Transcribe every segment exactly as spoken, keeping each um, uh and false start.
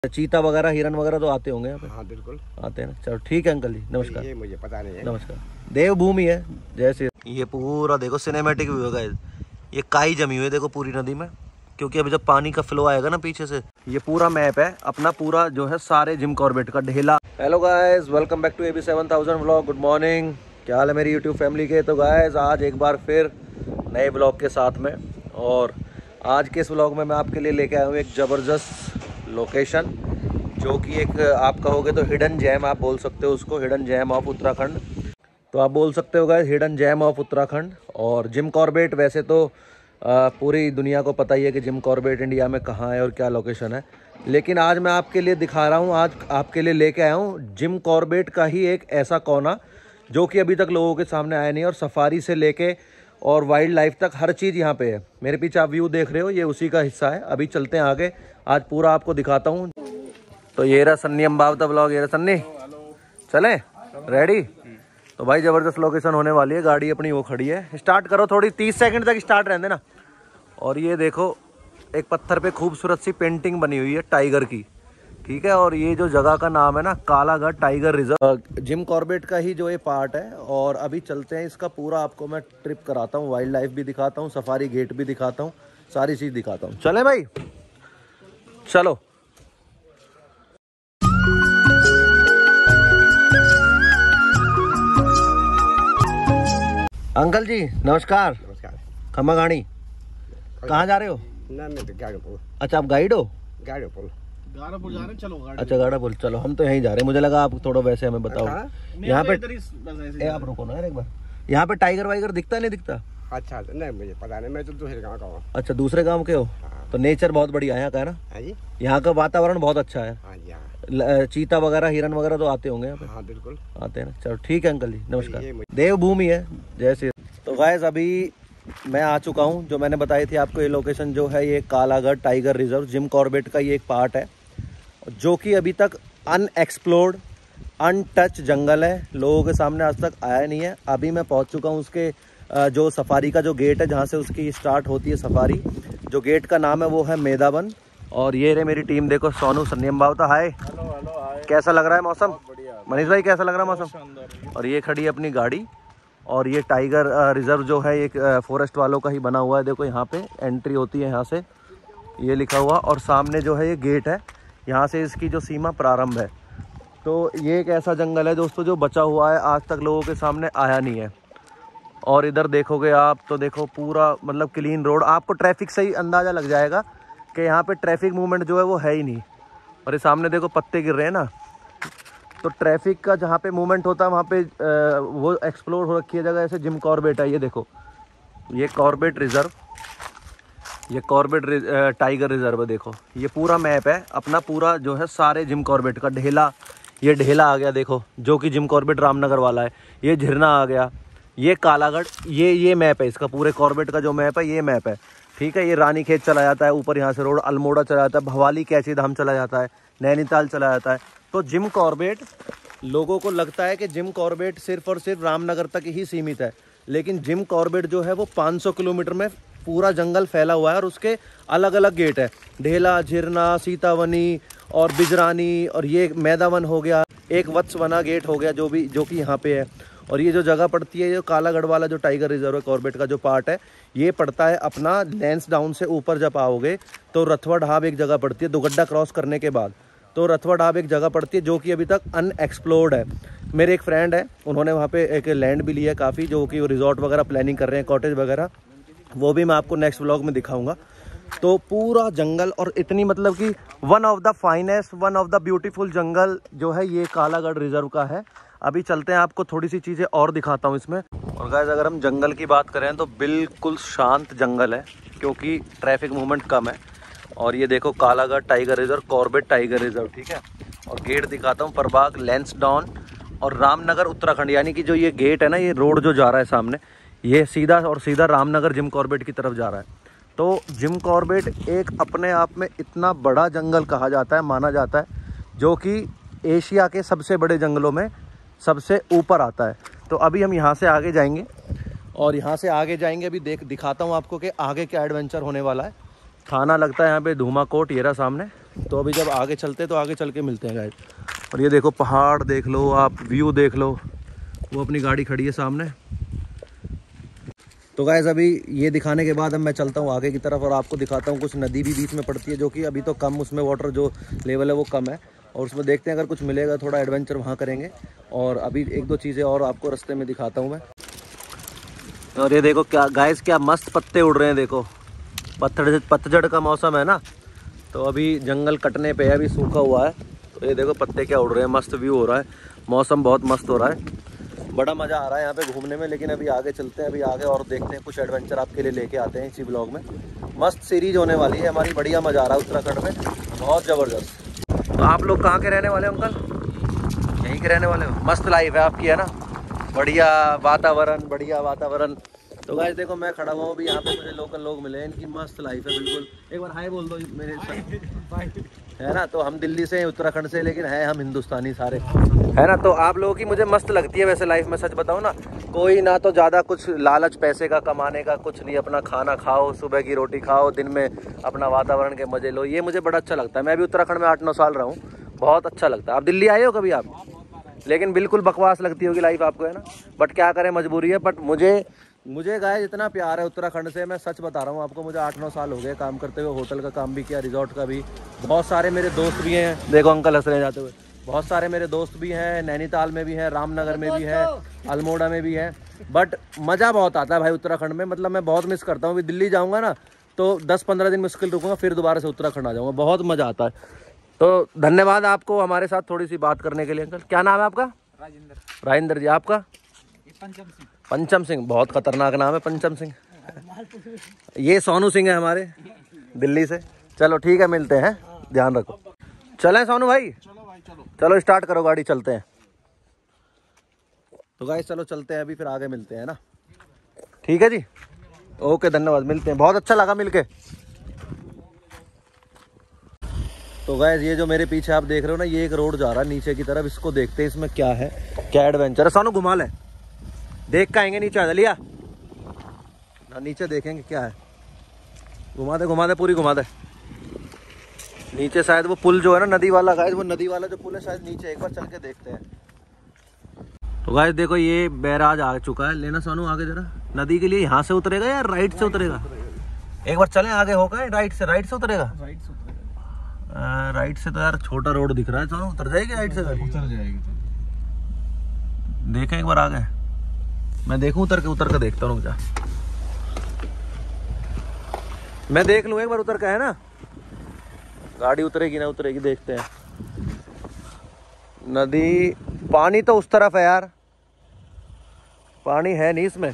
चीता वगैरह हिरन वगैरह तो आते होंगे यहाँ पे? हाँ बिल्कुल आते हैं ना। चलो ठीक है अंकल जी, नमस्कार। ये मुझे पता नहीं है। नमस्कार। देवभूमि है जैसे ये पूरा देखो सिनेमैटिक व्यू होगा। ये काई जमी हुई है देखो पूरी नदी में, क्योंकि अभी जब पानी का फ्लो आएगा ना पीछे से। ये पूरा मैप है अपना, पूरा जो है सारे जिम कॉर्बेट का ढेला। Hello guys, welcome back to A B seven thousand vlog. Good morning, क्या हाल है मेरी यूट्यूब फैमिली के। तो गाइस आज एक बार फिर नए ब्लॉग के साथ में, और आज के इस व्लॉग में मैं आपके लिए लेके आया हूँ एक ज़बरदस्त लोकेशन, जो कि एक आप कहोगे तो हिडन जैम आप बोल सकते हो उसको, हिडन जैम ऑफ उत्तराखंड। तो आप बोल सकते हो guys hidden gem of Uttarakhand. और जिम कॉर्बेट वैसे तो आ, पूरी दुनिया को पता ही है कि जिम कॉर्बेट इंडिया में कहाँ है और क्या लोकेशन है, लेकिन आज मैं आपके लिए दिखा रहा हूँ, आज आपके लिए लेके आया हूँ जिम कॉर्बेट का ही एक ऐसा कोना जो कि अभी तक लोगों के सामने आया नहीं। और सफारी से लेके और वाइल्ड लाइफ तक हर चीज़ यहाँ पे है। मेरे पीछे आप व्यू देख रहे हो, ये उसी का हिस्सा है। अभी चलते हैं आगे, आज पूरा आपको दिखाता हूँ। तो ये रहा सन्नी अम्बावता ब्लॉग, ये रहा सन्नी, चले रेडी। तो भाई ज़बरदस्त लोकेशन होने वाली है। गाड़ी अपनी वो खड़ी है, स्टार्ट करो, थोड़ी तीस सेकंड तक स्टार्ट रहने देना। और ये देखो एक पत्थर पे खूबसूरत सी पेंटिंग बनी हुई है टाइगर की, ठीक है। और ये जो जगह का नाम है ना, Kalagarh tiger reserve, Jim Corbett का ही जो ये पार्ट है। और अभी चलते हैं, इसका पूरा आपको मैं ट्रिप कराता हूँ, वाइल्ड लाइफ भी दिखाता हूँ, सफारी गेट भी दिखाता हूँ, सारी चीज़ दिखाता हूँ। चले भाई, चलो। अंकल जी नमस्कार। नमस्कार। खम्मा गाड़ी कहाँ जा रहे हो? ना मैं तो गाड़ीपुर। अच्छा आप गाइड हो? गाड़ीपुर गाड़ीपुर जा रहे हैं, चलो गाड़ी। अच्छा गाड़ीपुर, चलो हम तो यहीं जा रहे हैं। मुझे लगा आप थोड़ा वैसे हमें बताओ। यहाँ पे ए, आप रुको ना यार एक बार, यहाँ पे टाइगर वाइगर दिखता नहीं दिखता? अच्छा नहीं मुझे पता नहीं, मैं तो दूसरे गाँव का हूँ। अच्छा दूसरे गाँव के हो? तो नेचर बहुत बढ़िया है यहाँ का, है ना? यहाँ का वातावरण बहुत अच्छा है। चीता वगैरह हिरन वगैरह तो आते होंगे यहाँ पे? हाँ बिल्कुल आते हैं ना। चलो ठीक है अंकल जी, नमस्कार। देवभूमि है जैसे। तो गाइस अभी मैं आ चुका हूँ, जो मैंने बताई थी आपको ये लोकेशन जो है, ये Kalagarh tiger reserve Jim Corbett का ये एक पार्ट है, जो कि अभी तक अनएक्सप्लोर्ड अनटच जंगल है, लोगों के सामने आज तक आया नहीं है। अभी मैं पहुँच चुका हूँ उसके जो सफारी का जो गेट है, जहाँ से उसकी स्टार्ट होती है सफारी, जो गेट का नाम है वो है मेदावन। और ये रहे मेरी टीम, देखो Sonu Sunny Ambawata, hi. Hello hello hi. कैसा लग रहा है मौसम? मनीष भाई कैसा लग रहा है मौसम? और ये खड़ी है अपनी गाड़ी। और ये टाइगर रिजर्व जो है एक फॉरेस्ट वालों का ही बना हुआ है। देखो यहाँ पे एंट्री होती है, यहाँ से ये लिखा हुआ, और सामने जो है ये गेट है, यहाँ से इसकी जो सीमा प्रारंभ है। तो ये एक ऐसा जंगल है दोस्तों जो बचा हुआ है, आज तक लोगों के सामने आया नहीं है। और इधर देखोगे आप तो देखो पूरा मतलब क्लीन रोड, आपको ट्रैफिक से ही अंदाज़ा लग जाएगा कि यहाँ पे ट्रैफिक मूवमेंट जो है वो है ही नहीं। और ये सामने देखो पत्ते गिर रहे हैं ना, तो ट्रैफिक का जहाँ पे मूवमेंट होता है वहाँ पे आ, वो एक्सप्लोर हो रखी है जगह। ऐसे जिम कॉर्बेट है, ये देखो ये कॉर्बेट रिजर्व, ये कॉर्बेट रिज, टाइगर रिजर्व है। देखो ये पूरा मैप है अपना, पूरा जो है सारे जिम कॉर्बेट का ढेला। ये ढेला आ गया देखो, जो कि जिम कॉर्बेट रामनगर वाला है। ये झिरना आ गया, ये कालागढ़, ये ये मैप है इसका, पूरे कॉर्बेट का जो मैप है ये मैप है, ठीक है। ये रानी खेत चला जाता है ऊपर, यहाँ से रोड अल्मोड़ा चला जाता है, भवाली कैची धाम चला जाता है, नैनीताल चला जाता है। तो जिम कॉर्बेट, लोगों को लगता है कि जिम कॉर्बेट सिर्फ और सिर्फ रामनगर तक ही सीमित है, लेकिन जिम कॉर्बेट जो है वो पाँच सौ किलोमीटर में पूरा जंगल फैला हुआ है। और उसके अलग अलग गेट है, ढेला, झिरना, सीतावनी और बिजरानी, और ये मैदावन हो गया, एक वत्सवना गेट हो गया जो भी जो कि यहाँ पे है। और ये जो जगह पड़ती है, जो कालागढ़ वाला जो टाइगर रिजर्व है कॉर्बेट का जो पार्ट है, ये पड़ता है अपना लैंसडाउन से ऊपर जब आओगे तो रथवा ढाब एक जगह पड़ती है, दुगड्डा क्रॉस करने के बाद। तो रथवा ढाब एक जगह पड़ती है जो कि अभी तक अनएक्सप्लोर्ड है। मेरे एक फ्रेंड है, उन्होंने वहाँ पे एक लैंड भी लिया है काफ़ी, जो कि रिजॉर्ट वगैरह प्लानिंग कर रहे हैं, कॉटेज वगैरह, वो भी मैं आपको नेक्स्ट व्लॉग में दिखाऊंगा। तो पूरा जंगल, और इतनी मतलब कि one of the finest, one of the beautiful jungle जो है ये कालागढ़ रिजर्व का है। अभी चलते हैं, आपको थोड़ी सी चीज़ें और दिखाता हूँ इसमें। और गाइस अगर हम जंगल की बात करें तो बिल्कुल शांत जंगल है, क्योंकि ट्रैफिक मूवमेंट कम है। और ये देखो Kalagarh tiger reserve, Corbett tiger reserve, ठीक है। और गेट दिखाता हूँ, प्रभाग, लैंसडाउन और रामनगर उत्तराखंड, यानी कि जो ये गेट है ना, ये रोड जो जा रहा है सामने, ये सीधा और सीधा रामनगर जिम कॉर्बेट की तरफ जा रहा है। तो जिम कॉर्बेट एक अपने आप में इतना बड़ा जंगल कहा जाता है, माना जाता है, जो कि एशिया के सबसे बड़े जंगलों में सबसे ऊपर आता है। तो अभी हम यहाँ से आगे जाएंगे, और यहाँ से आगे जाएंगे अभी देख दिखाता हूँ आपको कि आगे क्या एडवेंचर होने वाला है। थाना लगता है यहाँ पे धूमाकोट, ये रहा सामने, तो अभी जब आगे चलते हैं तो आगे चल के मिलते हैं गाइस। और ये देखो पहाड़ देख लो आप, व्यू देख लो, वो अपनी गाड़ी खड़ी है सामने। तो गाइस अभी ये दिखाने के बाद अब मैं चलता हूँ आगे की तरफ और आपको दिखाता हूँ कुछ नदी भी बीच में पड़ती है, जो कि अभी तो कम उसमें वाटर जो लेवल है वो कम है, और उसमें देखते हैं अगर कुछ मिलेगा, थोड़ा एडवेंचर वहाँ करेंगे। और अभी एक दो चीज़ें और आपको रास्ते में दिखाता हूँ मैं। और ये देखो क्या गाइस, क्या मस्त पत्ते उड़ रहे हैं, देखो पत्थर पतझड़ का मौसम है ना, तो अभी जंगल कटने पे है, अभी सूखा हुआ है, तो ये देखो पत्ते क्या उड़ रहे हैं, मस्त व्यू हो रहा है, मौसम बहुत मस्त हो रहा है, बड़ा मज़ा आ रहा है यहाँ पे घूमने में। लेकिन अभी आगे चलते हैं, अभी आगे और देखते हैं, कुछ एडवेंचर आपके लिए लेके आते हैं इसी ब्लॉग में। मस्त सीरीज होने वाली है हमारी, बढ़िया मज़ा आ रहा है उत्तराखंड में, बहुत ज़बरदस्त। तो आप लोग कहाँ के रहने वाले हो अंकल? यहीं के रहने वाले हो? मस्त लाइफ है आपकी, है ना, बढ़िया वातावरण, बढ़िया वातावरण। तो गाइस देखो मैं खड़ा हुआ हूँ अभी यहाँ पे, मुझे लोकल लोग मिले हैं, इनकी मस्त लाइफ है बिल्कुल। एक बार हाय बोल दो मेरे साथ, है ना। तो हम दिल्ली से हैं, उत्तराखंड से, लेकिन है हम हिंदुस्तानी सारे, है ना। तो आप लोगों की मुझे मस्त लगती है वैसे लाइफ में, सच बताऊँ ना, कोई ना तो ज़्यादा कुछ लालच पैसे का कमाने का कुछ नहीं, अपना खाना खाओ, सुबह की रोटी खाओ, दिन में अपना वातावरण के मजे लो, ये मुझे बड़ा अच्छा लगता है। मैं भी उत्तराखंड में आठ नौ साल रहा हूँ, बहुत अच्छा लगता है। आप दिल्ली आए हो कभी आप? लेकिन बिल्कुल बकवास लगती होगी लाइफ आपको, है ना, बट क्या करें, मजबूरी है। बट मुझे मुझे गाइस इतना प्यार है उत्तराखंड से, मैं सच बता रहा हूँ आपको, मुझे आठ नौ साल हो गए काम करते हुए, होटल का काम भी किया, रिजॉर्ट का भी। बहुत सारे मेरे दोस्त भी हैं, देखो अंकल हंस रहे जाते हुए, बहुत सारे मेरे दोस्त भी हैं, नैनीताल में भी हैं, रामनगर में भी है, अल्मोड़ा में भी है। बट मज़ा बहुत आता है भाई उत्तराखंड में, मतलब मैं बहुत मिस करता हूँ। अभी दिल्ली जाऊँगा ना तो दस पंद्रह दिन मुश्किल रुकूंगा, फिर दोबारा से उत्तराखंड आ जाऊँगा, बहुत मज़ा आता है। तो धन्यवाद आपको हमारे साथ थोड़ी सी बात करने के लिए। अंकल क्या नाम है आपका? राजेंद्र। राजेंद्र जी, आपका? पंचम सिंह। पंचम सिंह, बहुत खतरनाक नाम है पंचम सिंह। ये सोनू सिंह है हमारे दिल्ली से। चलो ठीक है, मिलते हैं, ध्यान रखो। चलें सोनू भाई? चलो भाई चलो चलो स्टार्ट करो गाड़ी, चलते हैं। तो गाइस चलो चलते हैं, अभी फिर आगे मिलते हैं ना, ठीक है जी, ओके धन्यवाद, मिलते हैं, बहुत अच्छा लगा मिलके। तो गाइस ये जो मेरे पीछे आप देख रहे हो ना, ये एक रोड जा रहा है नीचे की तरफ, इसको देखते हैं इसमें क्या है, क्या एडवेंचर है। सोनू घुमा ले, देख के आएंगे नीचे, आ लिया ना, नीचे देखेंगे क्या है, घुमा दे घुमा दे पूरी घुमा दे। नीचे शायद वो पुल जो है ना नदी वाला, गाइस वो नदी वाला जो पुल है शायद नीचे, एक बार चल के देखते हैं। तो गाइस देखो ये बैराज आ चुका है, लेना सोनू आगे जरा, नदी के लिए यहाँ से उतरेगा या राइट से उतरेगा? एक बार चलें आगे, होगा राइट से, राइट से उतरेगा, राइट से उतरेगा। राइट से तो यार छोटा रोड दिख रहा है, सोनू उतर जाएगी राइट से? उतर जाएगी, देखें एक बार आगे, मैं देखूं उतर के, उतर के देखता हूँ जा, मैं देख लूँ एक बार उतर के, है ना, गाड़ी उतरेगी ना उतरेगी, देखते हैं। नदी, पानी तो उस तरफ है यार, पानी है नहीं इसमें।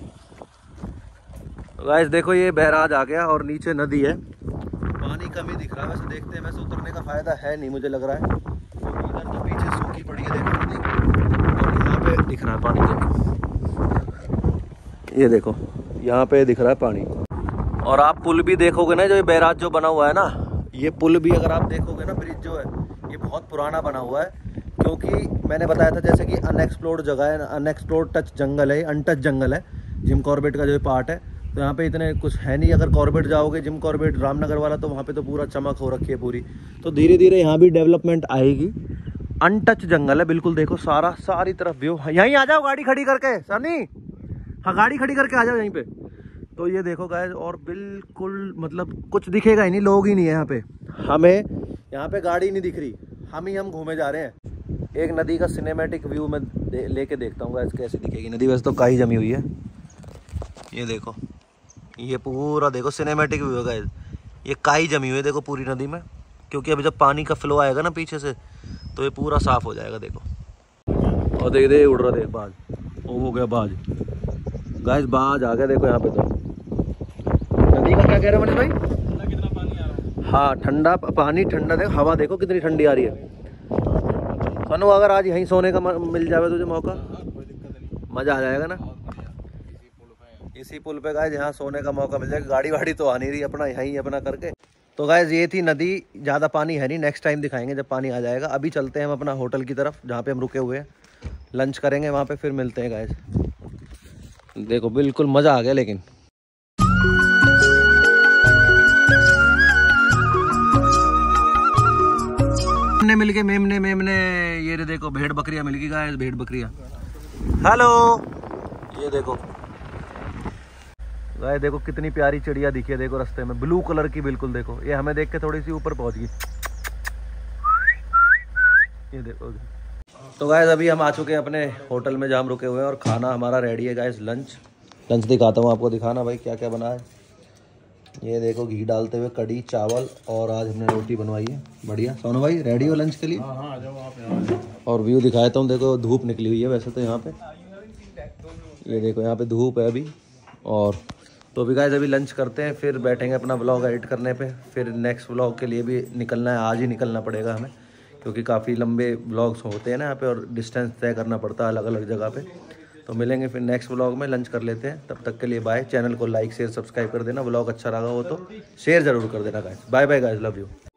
गाइस देखो ये बैराज आ गया और नीचे नदी है, पानी कम ही दिख रहा है वैसे, देखते हैं। वैसे उतरने का फायदा है नहीं मुझे लग रहा है, क्योंकि इधर तो पीछे सूखी पड़ी है, देखो नदी, और यहाँ पे दिख रहा है पानी, देखो ये देखो यहाँ पे दिख रहा है पानी। और आप पुल भी देखोगे ना, जो ये बैराज जो बना हुआ है ना, ये पुल भी अगर आप देखोगे ना, ब्रिज जो है ये बहुत पुराना बना हुआ है, क्योंकि मैंने बताया था जैसे कि अनएक्सप्लोर्ड जगह है, अनएक्सप्लोर्ड टच जंगल है, अनटच जंगल है, जिम कॉर्बेट का जो पार्ट है, तो यहाँ पे इतने कुछ है नहीं। अगर कॉर्बेट जाओगे, जिम कॉर्बेट रामनगर वाला, तो वहाँ पे तो पूरा चमक हो रखी है पूरी। तो धीरे धीरे यहाँ भी डेवलपमेंट आएगी। अनटच जंगल है बिल्कुल, देखो सारा, सारी तरफ व्यू। यहीं आ जाओ गाड़ी खड़ी करके सनी, हाँ गाड़ी खड़ी करके आ जाओ यहीं पे। तो ये देखो गाइस, और बिल्कुल मतलब कुछ दिखेगा ही नहीं, लोग ही नहीं है यहाँ पे, हमें यहाँ पे गाड़ी नहीं दिख रही, हम ही हम घूमे जा रहे हैं। एक नदी का सिनेमैटिक व्यू में दे, लेके देखता हूँ गाइस कैसी दिखेगी नदी। वैसे तो काई जमी हुई है, ये देखो, ये पूरा देखो सिनेमैटिक व्यू है गाइस, ये काई जमी हुई है देखो पूरी नदी में, क्योंकि अभी जब पानी का फ्लो आएगा ना पीछे से, तो ये पूरा साफ हो जाएगा। देखो और देख दे उड़ रहा, देख बाज, ओ हो गया बाज गाइस, बाज आ गया देखो यहाँ पे। तो नदी का क्या कह रहे हो मनीष भाई? कितना पानी आ रहा है? हाँ ठंडा पानी, ठंडा देखो, हवा देखो कितनी ठंडी आ रही है। सनु अगर आज यहीं सोने का मिल जाए तुझे मौका, मजा आ जाएगा ना, इसी पुल पे गाइस यहाँ सोने का मौका मिल जाएगा। गाड़ी वाड़ी तो आ नहीं रही, अपना यहीं अपना करके। तो गाइस ये थी नदी, ज़्यादा पानी है नहीं, नेक्स्ट टाइम दिखाएंगे जब पानी आ जाएगा। अभी चलते हैं हम अपना होटल की तरफ, जहाँ पे हम रुके हुए हैं, लंच करेंगे वहाँ पे, फिर मिलते हैं गाइस। देखो बिल्कुल मज़ा आ गया। लेकिन मेमने मिलके मेमने मेमने ये रे देखो भेड़ बकरियां मिल गई गाइस, भेड़ बकरियां। हेलो, ये देखो गाइस, देखो कितनी प्यारी चिड़िया दिखी है, देखो रास्ते में ब्लू कलर की बिल्कुल। देखो ये हमें देख के थोड़ी सी ऊपर पहुंच गई, ये देखो। तो गाइस अभी हम आ चुके हैं अपने होटल में जहाँ हम रुके हुए हैं और खाना हमारा रेडी है गाइस। लंच लंच दिखाता हूँ आपको, दिखाना भाई क्या क्या बना है। ये देखो घी डालते हुए कड़ी चावल और आज हमने रोटी बनवाई है बढ़िया। सोनू भाई रेडी हो लंच के लिए? हाँ हाँ, आ जाओ आप यहाँ। और व्यू दिखाता हूँ, देखो धूप निकली हुई है वैसे तो यहाँ पे, ये देखो यहाँ पे धूप है अभी। और तो अभी गाइस अभी लंच करते हैं, फिर बैठेंगे अपना व्लॉग एडिट करने पे। फिर नेक्स्ट व्लॉग के लिए भी निकलना है, आज ही निकलना पड़ेगा हमें, क्योंकि काफ़ी लंबे व्लॉग्स होते हैं ना यहाँ पे और डिस्टेंस तय करना पड़ता है अलग अलग जगह पे। तो मिलेंगे फिर नेक्स्ट व्लॉग में, लंच कर लेते हैं। तब तक के लिए बाय। चैनल को लाइक शेयर सब्सक्राइब कर देना, व्लॉग अच्छा लगा हो तो शेयर ज़रूर कर देना guys. Bye bye guys, love you.